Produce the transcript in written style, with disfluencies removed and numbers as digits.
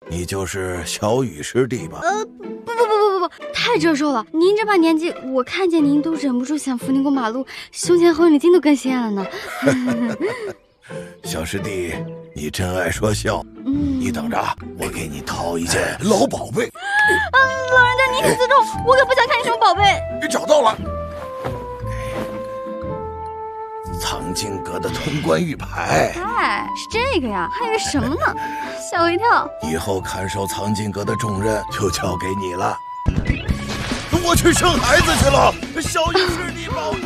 你就是小雨师弟吧？ 不，太折寿了！您这把年纪，我看见您都忍不住想扶您过马路，胸前红领巾都跟鲜了呢。 小师弟，你真爱说笑。你等着，我给你掏一件老宝贝。 老人家您请自重，我可不想看你什么宝贝。 你找到了。藏经阁的通关玉牌。 哎，是这个呀？还以为什么呢？吓我一跳。 以后看守藏经阁的重任就交给你了。我去生孩子去了，小雨师弟保重。